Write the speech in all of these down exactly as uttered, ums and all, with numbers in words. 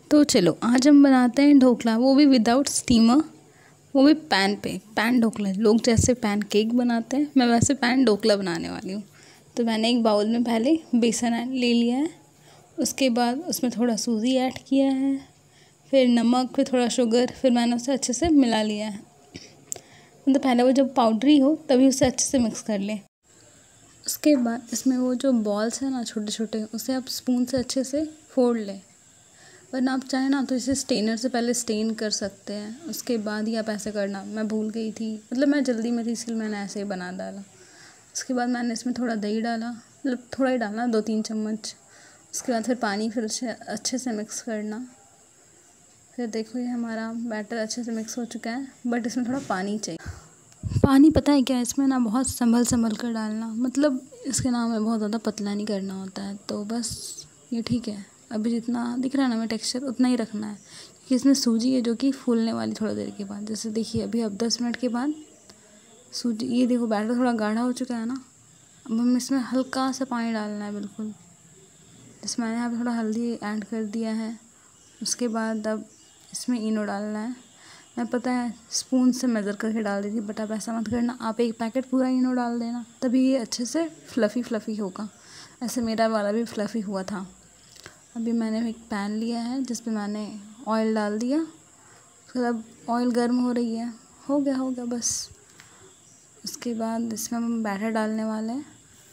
तो चलो आज हम बनाते हैं ढोकला, वो भी विदाउट स्टीमर, वो भी पैन पे। पैन ढोकला, लोग जैसे पैन केक बनाते हैं, मैं वैसे पैन ढोकला बनाने वाली हूँ। तो मैंने एक बाउल में पहले बेसन ले लिया है, उसके बाद उसमें थोड़ा सूजी ऐड किया है, फिर नमक, फिर थोड़ा शुगर, फिर मैंने उसे अच्छे से मिला लिया है। मतलब पहले वो जब पाउडरी हो तभी उसे अच्छे से मिक्स कर लें। उसके बाद इसमें वो जो बॉल्स हैं ना छोटे छोटे, उसे आप स्पून से अच्छे से फोड़ लें। वरना आप चाहें ना तो इसे स्टेनर से पहले स्टेन कर सकते हैं, उसके बाद ही आप ऐसे करना। मैं भूल गई थी, मतलब मैं जल्दी में थी इसलिए मैंने ऐसे ही बना डाला। उसके बाद मैंने इसमें थोड़ा दही डाला, मतलब थोड़ा ही डालना, दो तीन चम्मच। उसके बाद फिर पानी, फिर उसे अच्छे से मिक्स करना। फिर देखो ये हमारा बैटर अच्छे से मिक्स हो चुका है, बट इसमें थोड़ा पानी चाहिए। पानी पता है क्या, इसमें ना बहुत संभल संभल कर डालना, मतलब इसके नाम में बहुत ज़्यादा पतला नहीं करना होता है। तो बस ये ठीक है, अभी जितना दिख रहा है ना हमें टेक्सचर, उतना ही रखना है, क्योंकि इसमें सूजी है जो कि फूलने वाली थोड़ा देर के बाद। जैसे देखिए अभी अब दस मिनट के बाद सूजी, ये देखो बैटर थोड़ा गाढ़ा हो चुका है ना। अब हम इसमें हल्का सा पानी डालना है बिल्कुल। जैसे मैंने यहाँ पे थोड़ा हल्दी ऐड कर दिया है। उसके बाद अब इसमें इनो डालना है। मैं पता है स्पून से मेज़र करके डाल दी थी, बट आप ऐसा मत करना, आप एक पैकेट पूरा इनो डाल देना, तभी ये अच्छे से फ्लफ़ी फ्लफ़ी होगा। ऐसे मेरा वाला भी फ्लफ़ी हुआ था। अभी मैंने एक पैन लिया है जिस पे मैंने ऑयल डाल दिया, फिर अब ऑयल गर्म हो रही है, हो गया हो गया बस। उसके बाद इसमें हम बैटर डालने वाले हैं।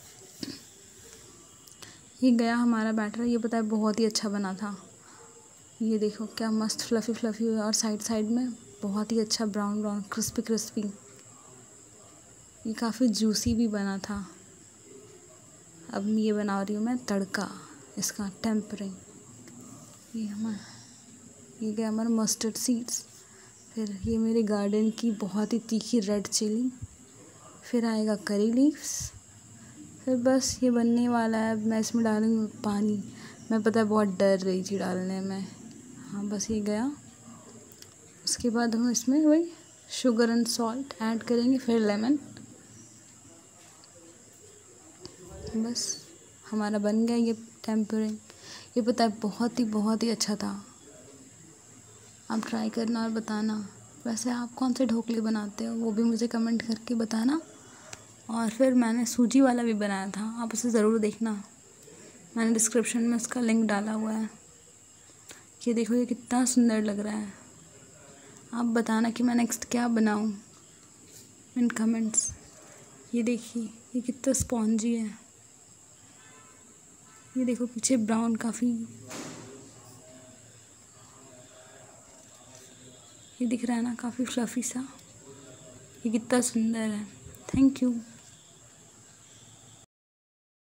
ये गया हमारा बैटर, ये पता है बहुत ही अच्छा बना था। ये देखो क्या मस्त फ्लफ़ी फ्लफ़ी हुआ, और साइड साइड में बहुत ही अच्छा ब्राउन ब्राउन क्रिस्पी क्रिस्पी। ये काफ़ी जूसी भी बना था। अब ये बना रही हूँ मैं तड़का इसका, टेम्परिंग। ये हमारा, ये गया हमारा मस्टर्ड सीड्स, फिर ये मेरे गार्डन की बहुत ही तीखी रेड चिली, फिर आएगा करी लीव्स, फिर बस ये बनने वाला है। अब मैं इसमें डालूँगी पानी। मैं पता है बहुत डर रही थी डालने में। हाँ बस ये गया। उसके बाद हम इसमें वही शुगर एंड सॉल्ट ऐड करेंगे, फिर लेमन। बस हमारा बन गया ये टेम्परिंग। ये पता है बहुत ही बहुत ही अच्छा था। आप ट्राई करना और बताना। वैसे आप कौन से ढोकले बनाते हो वो भी मुझे कमेंट करके बताना। और फिर मैंने सूजी वाला भी बनाया था, आप उसे ज़रूर देखना, मैंने डिस्क्रिप्शन में उसका लिंक डाला हुआ है। ये देखो ये कितना सुंदर लग रहा है। आप बताना कि मैं नेक्स्ट क्या बनाऊं इन कमेंट्स। ये देखिए ये कितना स्पॉन्जी है। ये देखो पीछे ब्राउन काफ़ी ये दिख रहा है ना, काफ़ी फ्लफ़ी सा। ये कितना सुंदर है। Thank you.